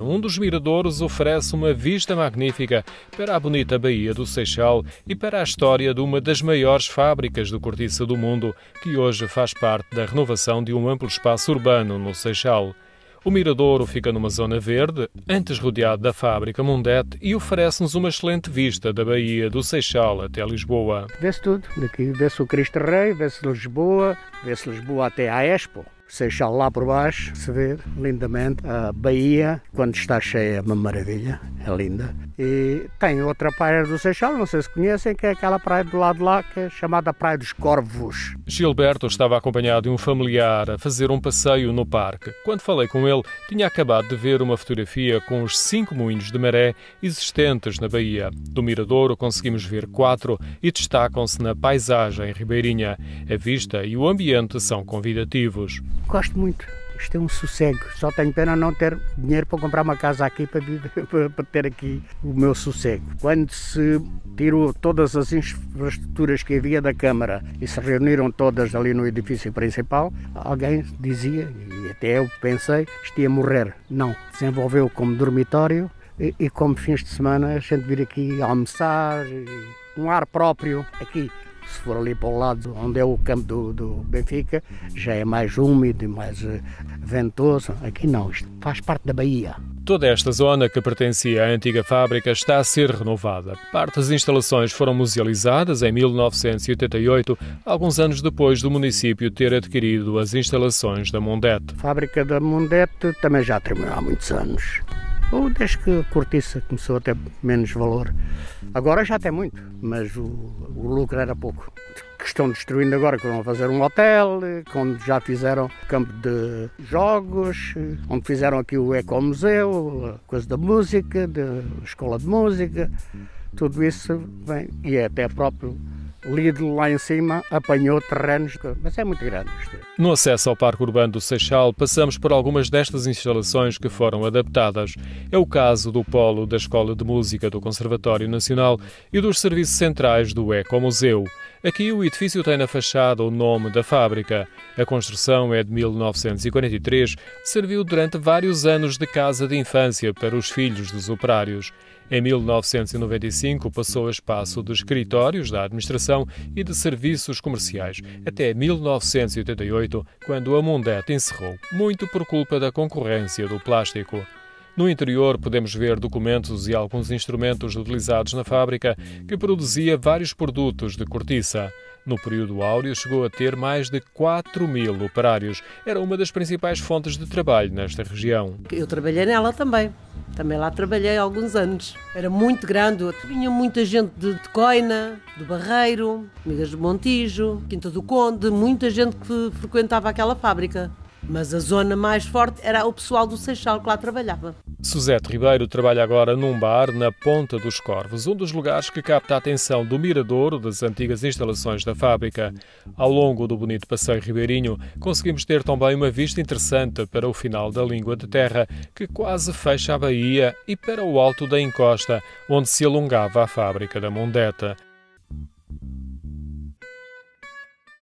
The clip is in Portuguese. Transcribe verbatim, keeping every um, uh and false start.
Um dos miradouros oferece uma vista magnífica para a bonita Baía do Seixal e para a história de uma das maiores fábricas de cortiça do mundo, que hoje faz parte da renovação de um amplo espaço urbano no Seixal. O miradouro fica numa zona verde, antes rodeado da fábrica Mundete, e oferece-nos uma excelente vista da Baía do Seixal até Lisboa. Vê-se tudo. Daqui vê-se o Cristo Rei, vê-se Lisboa, vê-se Lisboa até à Expo. Seixal lá por baixo, se vê lindamente. A Baía, quando está cheia, é uma maravilha, é linda. E tem outra praia do Seixal, não sei se conhecem, que é aquela praia do lado de lá, que é chamada Praia dos Corvos. Gilberto estava acompanhado de um familiar a fazer um passeio no parque. Quando falei com ele, tinha acabado de ver uma fotografia com os cinco moinhos de maré existentes na Baía. Do miradouro conseguimos ver quatro e destacam-se na paisagem ribeirinha. A vista e o ambiente são convidativos. Gosto muito. Isto é um sossego. Só tenho pena não ter dinheiro para comprar uma casa aqui para, viver, para ter aqui o meu sossego. Quando se tirou todas as infraestruturas que havia da Câmara e se reuniram todas ali no edifício principal, alguém dizia, e até eu pensei, isto ia morrer. Não, desenvolveu como dormitório e, e como fins de semana a gente vir aqui almoçar, um ar próprio aqui. Se for ali para o lado onde é o campo do, do Benfica, já é mais úmido e mais uh, ventoso. Aqui não, isto faz parte da Baía. Toda esta zona, que pertencia à antiga fábrica, está a ser renovada. Parte das instalações foram musealizadas em mil novecentos e oitenta e oito, alguns anos depois do município ter adquirido as instalações da Mundete. A fábrica da Mundete também já terminou há muitos anos. Ou desde que a cortiça começou a ter menos valor. Agora já tem muito, mas o, o lucro era pouco. Que estão destruindo agora, que vão fazer um hotel, onde já fizeram campo de jogos, onde fizeram aqui o ecomuseu, a coisa da música, da escola de música. Tudo isso vem, e até próprio Lidl lá em cima apanhou terrenos, mas é muito grande isto. No acesso ao Parque Urbano do Seixal, passamos por algumas destas instalações que foram adaptadas. É o caso do polo da Escola de Música do Conservatório Nacional e dos serviços centrais do Ecomuseu. Aqui o edifício tem na fachada o nome da fábrica. A construção é de mil novecentos e quarenta e três, serviu durante vários anos de casa de infância para os filhos dos operários. Em mil novecentos e noventa e cinco passou a espaço de escritórios da administração e de serviços comerciais, até mil novecentos e oitenta e oito, quando a Mundete encerrou, muito por culpa da concorrência do plástico. No interior podemos ver documentos e alguns instrumentos utilizados na fábrica, que produzia vários produtos de cortiça. No período áureo chegou a ter mais de quatro mil operários. Era uma das principais fontes de trabalho nesta região. Eu trabalhei nela também. Também lá trabalhei há alguns anos. Era muito grande. Vinha muita gente de, de Coina, do Barreiro, Migas do Montijo, Quinta do Conde, muita gente que frequentava aquela fábrica. Mas a zona mais forte era o pessoal do Seixal que lá trabalhava. Suzete Ribeiro trabalha agora num bar na Ponta dos Corvos, um dos lugares que capta a atenção do miradouro das antigas instalações da fábrica. Ao longo do bonito passeio ribeirinho, conseguimos ter também uma vista interessante para o final da Língua de Terra, que quase fecha a baía, e para o alto da encosta, onde se alongava a fábrica da Mundete.